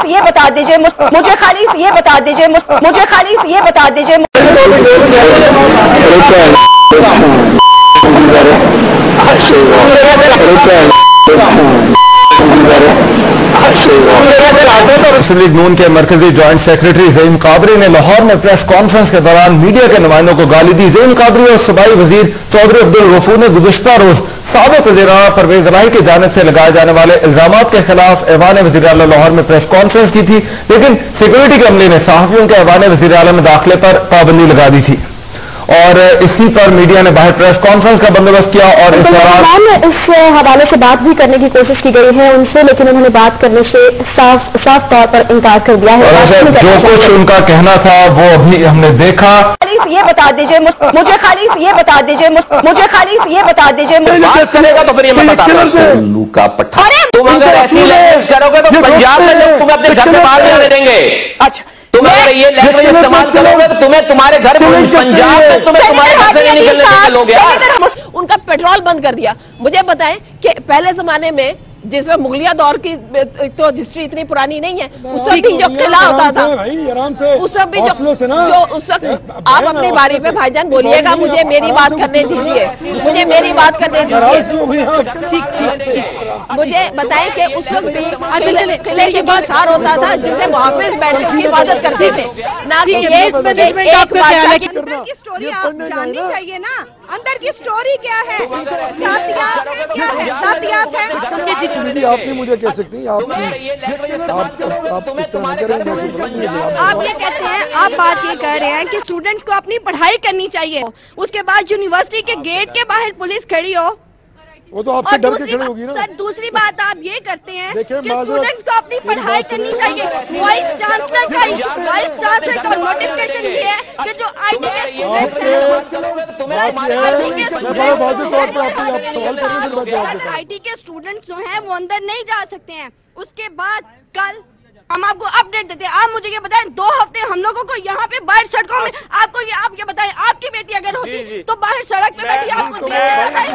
ये बता दीजिए मुझे खाली ये बता दीजिए मुझे खाली ये बता दीजिए मुस्लिम लीग नून के मरकजी ज्वाइंट सेक्रेटरी ज़ईम कादरी ने लाहौर में प्रेस कॉन्फ्रेंस के दौरान मीडिया के नुमाइंदों को गाली दी। ज़ईम कादरी और सूबाई वजीर चौधरी अब्दुल गफूर ने गुज़िश्ता रोज साबिक़ वज़ीर-ए-आला परवेज़ इलाही की जानिब से लगाए जाने वाले इल्जामात के खिलाफ ऐवान वज़ीर-ए-आला लाहौर में प्रेस कॉन्फ्रेंस की थी, लेकिन सिक्योरिटी के अमले ने सहाफ़ियों के ऐवान वज़ीर-ए-आला में दाखिले पर पाबंदी लगा दी थी और इसी पर मीडिया ने बाहर प्रेस कॉन्फ्रेंस का बंदोबस्त किया। और इस दौरान इस हवाले से बात भी करने की कोशिश की गई है उनसे, लेकिन उन्होंने बात करने से साफ तौर पर इनकार कर दिया है। जो कुछ उनका कहना था वो अभी हमने देखा। ये बता दीजिए मुझे खाली ये बता दीजिए मुझे खाली ये बता दीजिए बात करेगा तो फिर ये मैं बताता हूं उल्लू का पट्टा। तुम अगर ऐसी लैंग्वेज करोगे तो पंजाब में लोग तुम्हें अपने घर से बाहर नहीं आने देंगे। अच्छा तुम अगर ये लैंग्वेज इस्तेमाल करोगे तो तुम्हें तुम्हारे घर पंजाब में तुम्हें तुम्हारे घर से नहीं निकलने देंगे लोग यार। उनका पेट्रोल बंद कर दिया। मुझे बताएं कि पहले जमाने में जिसमें मुगलिया दौर की तो हिस्ट्री इतनी पुरानी नहीं है, उस वक्त भी जो किला होता था उस वक्त भी जो उस वक्त आप अपनी बारी में भाईजान बोलिएगा, मुझे मेरी बात करने दीजिए मुझे मेरी बात करने दीजिए। ठीक मुझे बताएं कि उस वक्त भी किले के बाद सार होता था जिसे मुहाफिज बैठ के हिफाजत करते थे ना कि ये स्टोरी आप जाननी चाहिए ना, अंदर की स्टोरी क्या है, साथियात है क्या है, साथियात है। आप नहीं मुझे कह सकती आप ये कहते हैं, आप बात ये कह रहे हैं कि स्टूडेंट्स को अपनी पढ़ाई करनी चाहिए, उसके बाद यूनिवर्सिटी के गेट के बाहर पुलिस खड़ी हो, वो तो आपसे डर के खड़ी होगी ना। सर दूसरी बात आप ये करते हैं कि स्टूडेंट्स को अपनी पढ़ाई करनी चाहिए। वाइस चांसलर का नोटिफिकेशन ये है कि जो आईटी के स्टूडेंट्स हैं आईटी के स्टूडेंट्स जो हैं वो अंदर नहीं जा सकते हैं। उसके बाद कल हम आपको अपडेट देते हैं। आप मुझे ये बताएं 2 हफ्ते हम लोगों को यहाँ पे बाहर सड़कों में आपको आप ये बताएं आपकी बेटी अगर होती तो बाहर सड़क पे बैठी आपको देख देता था।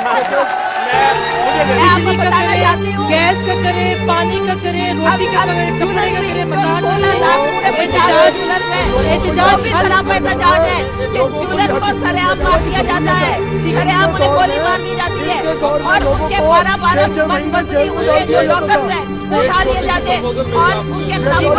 बिजली का करे, गैस का करे, पानी का करे, रोटी का करे, कपड़े का करे, मकान का करे, एहतजाज है कि जुलूस को सरेआम मार दिया जाता है, सरेआम उन्हें गोली मार दी जाती है और उनके 12 मंत्री उनके जो डॉक्टर्स हैं उठा लिए जाते हैं और उनके खिलाफ मुझे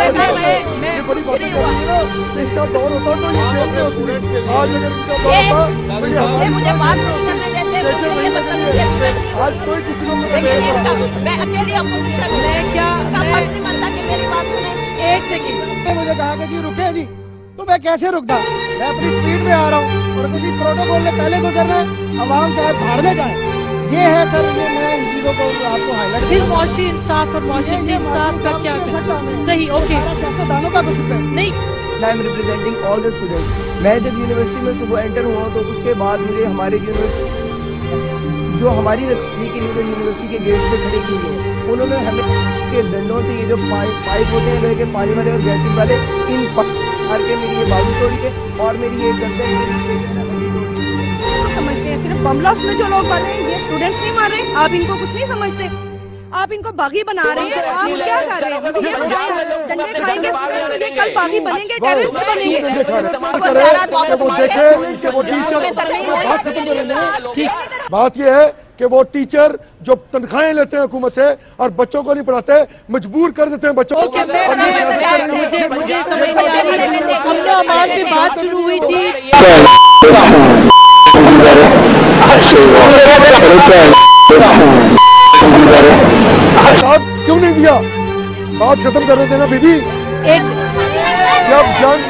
बात नहीं करने देते। आज कोई किसी को मैं अकेली अपोजिशन में क्या बनता कि मेरी बात सुने। एक सेकंड मुझे कहा कि जी रुके जी, तो मैं कैसे रुकता, मैं अपनी स्पीड में आ रहा हूँ और किसी प्रोटोकॉल ने पहले गुजरना है, आवाम चाहे भाड़ में जाए। ये है सर, ये मैं इन चीजों को आपको हाईलाइट। फिर मौशी इंसाफ और मौशरती इंसाफ का क्या करना सही? ओके सियासतदानों का कुछ नहीं, I am representing all the students. मैं जब यूनिवर्सिटी में सुबह एंटर हुआ तो उसके बाद मुझे हमारे जो हमारी रखने के लिए यूनिवर्सिटी के गेट पे खड़े किए हैं, उन्होंने हमें के डंडों से ये जो पाइप होते हैं लोहे के पानी वाले और गैसिंग वाले, इन मार के मेरी ये बाजू तोड़ी के और मेरी ये गर्दन समझते हैं। सिर्फ बम ब्लास्ट में जो लोग मर रहे हैं ये स्टूडेंट्स नहीं मर रहे, आप इनको कुछ नहीं समझते, आप इनको बागी बना रहे हैं। आप क्या कर रहे हैं मुझे ये बताएं, डंडे खाएंगे स्टूडेंट्स के लिए, कल बागी बनेंगे, टेररिस्ट बनेंगे। ठीक बात ये है कि वो टीचर जो तनख्वाहें लेते हैं हुकूमत से और बच्चों को नहीं पढ़ाते, मजबूर कर देते हैं बच्चों को। मुझे समझ नहीं आ रही, हमने अमान पे बात शुरू हुई थी। क्यों नहीं दिया? बात खत्म करने देना बीबी। जब जंग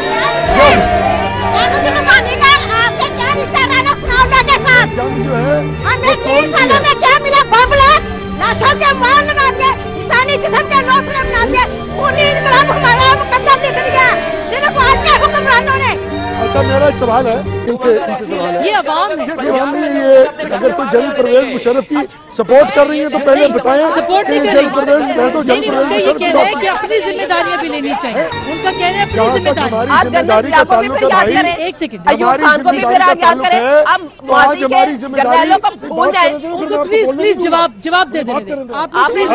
जंग जो है हमें 3 सालों में क्या मिला? बमब्लास्ट, लाशों के मान बना के, इंसानी जिस्म के नोखले बना के, खूनी इनकलाब हमारा मुकद्दर लिख दिया सिर्फ आज के हुक्मरानों ने। अच्छा मेरा एक सवाल है इनसे सवाल है, ये अवाम है, ये अवाम नहीं है। ये अगर तो जनरल परवेज मुशर्रफ की सपोर्ट कर रही है तो पहले बताएं। सपोर्ट नहीं कर रही, ये कह रहे हैं कि अपनी जिम्मेदारियां भी लेनी चाहिए। उनका कहना है अपनी जिम्मेदारी का ताल्लुक है भाई। एक सेकंड, हमारी जिम्मेदारी उनको प्लीज जवाब दे देने आप प्लीज।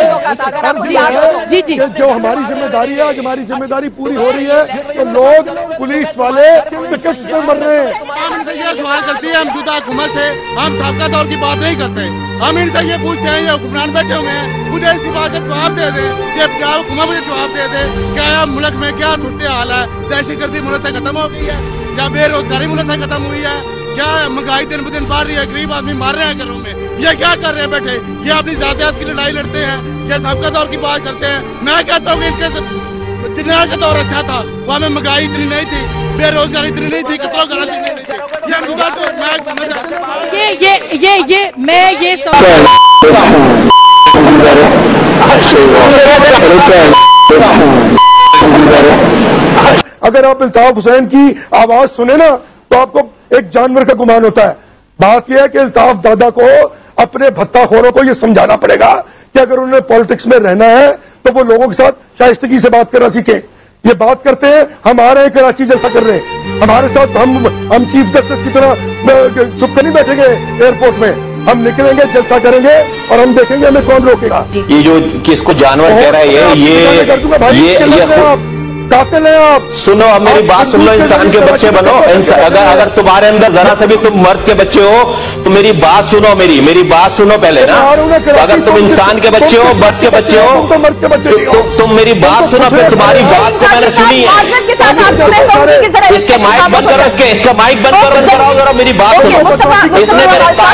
जी जी, जो हमारी जिम्मेदारी है, आज हमारी जिम्मेदारी पूरी हो रही है तो लोग पुलिस वाले पिकेट्स पे मर रहे हैं। हम इनसे ये सवाल करती है, हम जुदा हुकूमत से हम साबका दौर की बात नहीं करते। हम इनसे ये पूछते हैं, ये हुक्मरान बैठे हुए हैं, मुझे इसकी बात का जवाब दे दे कि क्या हुकूमत मुझे जवाब दे दे, क्या मुल्क में क्या सूरत हाल है, दहशतगर्दी मुल्क से खत्म हो गई है, क्या बेरोजगारी मुल्क से खत्म हुई है, क्या महंगाई दिन ब दिन बढ़ रही है, गरीब आदमी मार रहे हैं घरों में, ये क्या कर रहे हैं बैठे, ये अपनी जातियात की लड़ाई लड़ते हैं, ये साबका दौर की बात करते हैं। मैं कहता हूँ कि इनके जिन्ना का दौर अच्छा था, वहाँ में महंगाई इतनी नहीं थी, बेरोजगारी इतनी नहीं थी, कतलों गलत नहीं थी। ये मुद्दा तो मैं ये अगर आप अल्ताफ हुसैन की आवाज सुने ना तो आपको एक जानवर का गुमान होता है। बात यह है कि अल्ताफ दादा को अपने भत्ताखोरों को यह समझाना पड़ेगा कि अगर उन्होंने पॉलिटिक्स में रहना है तो वो लोगों के साथ शाइस्तगी से बात करना सीखें। ये बात करते हैं, हम आ रहे हैं कराची जलसा कर रहे हैं, हमारे साथ हम चीफ जस्टिस की तरह चुप कर नहीं बैठेंगे एयरपोर्ट में, हम निकलेंगे, जलसा करेंगे और हम देखेंगे हमें कौन रोकेगा। ये जो किसको जानवर कह रहा है, ये कातिल हैं आप। सुनो, अब मेरी बात सुन लो, इंसान के बच्चे बनो। अगर तुम्हारे अंदर जरा से भी तुम मर्द के बच्चे हो तो मेरी बात सुनो, मेरी बात सुनो पहले ना। अगर तुम इंसान के बच्चे हो, मर्द के बच्चे हो, तुम मेरी बात सुनो, फिर तुम्हारी बात को मैंने सुनी है। इसके माइक बंद करो, इसका माइक बंद करो, कराओ जरा मेरी बात सुनो। इसने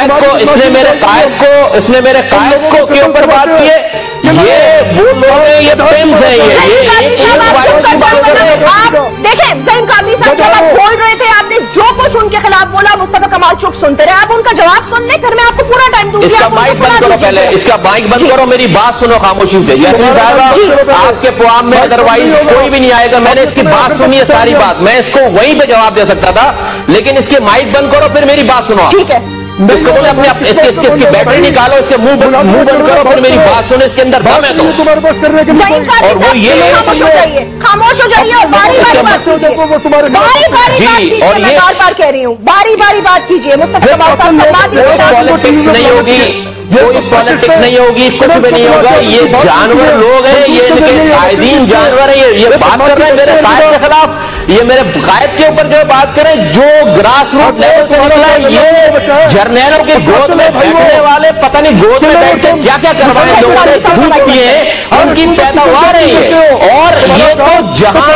मेरे कायद को के ऊपर बात की है। ये वो लोग हैं, ये पेम्स हैं, ये आप देखें ज़ईम कादरी साहब जब आप बोल रहे थे, आपने जो कुछ उनके खिलाफ बोला, मुस्तफा कमाल चुप सुनते रहे। आप उनका जवाब सुन ले, फिर मैं आपको पूरा टाइम दूंगी। इसका माइक बंद करो पहले, इसका माइक बंद करो, मेरी बात सुनो खामोशी से। यासीन साहब, आपके प्रोग्राम में अदरवाइज कोई भी नहीं आएगा। मैंने इसकी बात सुनी है, सारी बात, मैं इसको वहीं पे जवाब दे सकता था, लेकिन इसके माइक बंद करो, फिर मेरी बात सुनो। ठीक है, इसको बोले अपने इसकी बैटरी निकालो, इसके मुंह बंद करो, फिर मेरी बात सुनो, इसके अंदर दम है तो। तुम्हारे पास करने के और वो ये खामोश हो जाइए और बारी बारी बात कीजिए। जी, और ये बार बार कह रही हूँ, बारी बारी बात कीजिए। मुस्तफा कमाल साहब पॉलिटिक्स नहीं होगी, कोई पॉलिटिक्स नहीं होगी, कुछ भी नहीं होगा। ये जानवर लोग हैं, ये इनके कायदीन जानवर है। ये बात कर रहे हैं मेरे कायद के खिलाफ, ये मेरे कायद के ऊपर जो बात करें, जो ग्रास रूट लेवल से निकला है, ये जर्नैलों की गोद में बैठने वाले पता नहीं गोद में बैठ के क्या क्या करवाए लोगों ने दूध पिए, उनकी पैदावार है ये। और ये तो जहां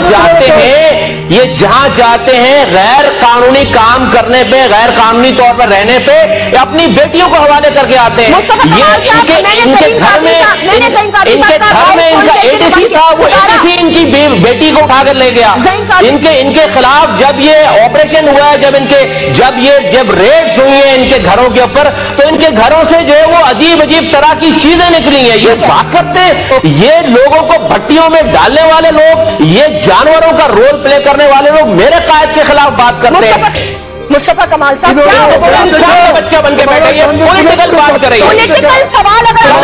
जाते हैं गैर कानूनी काम करने पे, गैर कानूनी तौर पर रहने पे, अपनी बेटियों को हवाले करके आते हैं। ये इनके घर में इनका एटीसी था, वो एटीसी इनकी बेटी को उठाकर ले गया। इनके खिलाफ जब ये ऑपरेशन हुआ है, जब रेड्स हुई है इनके घरों के ऊपर, तो इनके घरों से जो है वो अजीब अजीब तरह की चीजें निकली हैं। ये बात करते, ये लोगों को भट्टियों में डालने वाले लोग, ये जानवरों का रोल प्ले करने वाले लोग मेरे कायद के खिलाफ बात करते हैं। मुस्तफा कमाल साहब बच्चा बन के बैठे, ये पॉलिटिकल बात कर रही है। पॉलिटिकल सवाल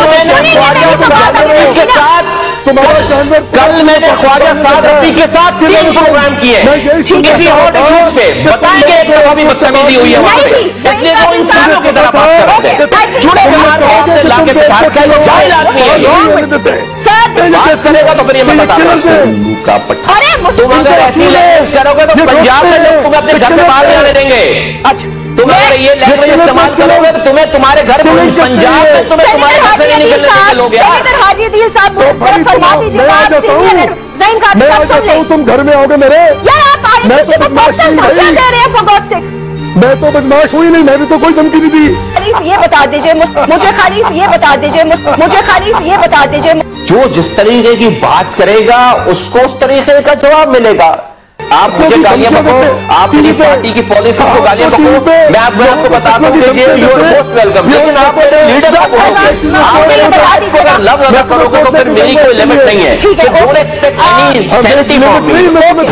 कल मैंने ख्वाजा साद रफी के साथ 3 प्रोग्राम किए किसी हॉट इश्यूज पे, बताएंगे एक तरह भी बदतमीजी हुई है वहां पे, इसलिए वो इंसानों की तरह बात करते हैं। जुड़े हुए लाके बिठार का जाहिल आदमी है, बात करेगा तो फिर ये मैं बताता हूं का पट्टा। तुम अगर ऐसी लैंग्वेज करोगे तो पंजाब में लोग तुम्हें अपने घर से बाहर नहीं आने देंगे। अच्छा, तुम अगर ये लैंग्वेज इस्तेमाल करोगे तो तुम्हें तुम्हारे घर में पंजाब में तुम्हें तुम्हारे घर से नहीं निकलने देंगे लोग यार। मैं आ जाता हूँ, तुम घर में आओगे मेरे? मैं तो बदमाश हुई नहीं, मैंने तो कोई धमकी नहीं दी। ये बता दीजिए मुझे, खलीफ ये बता दीजिए मुझे, खलीफ ये बता दीजिए, जो जिस तरीके की बात करेगा उसको उस तरीके का जवाब मिलेगा। आप मुझे गालियां बको, आप मेरी पार्टी की पॉलिसी को गालियां बको, मैं आपको बताता हूँ कि यू आर मोस्ट वेलकम। लेकिन आप मेरे लीडर को बोलोगे, आप मेरे प्राइड को अगर लव अदा करोगे तो फिर मेरी कोई लिमिट नहीं है। So don't expect any sanity from me.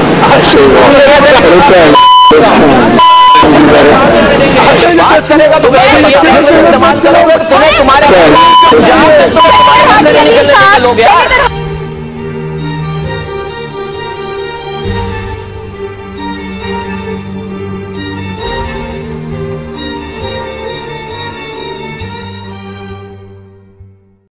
बात करेगा तो इस्तेमाल करोगे तो तुम्हें तुम्हारे लोग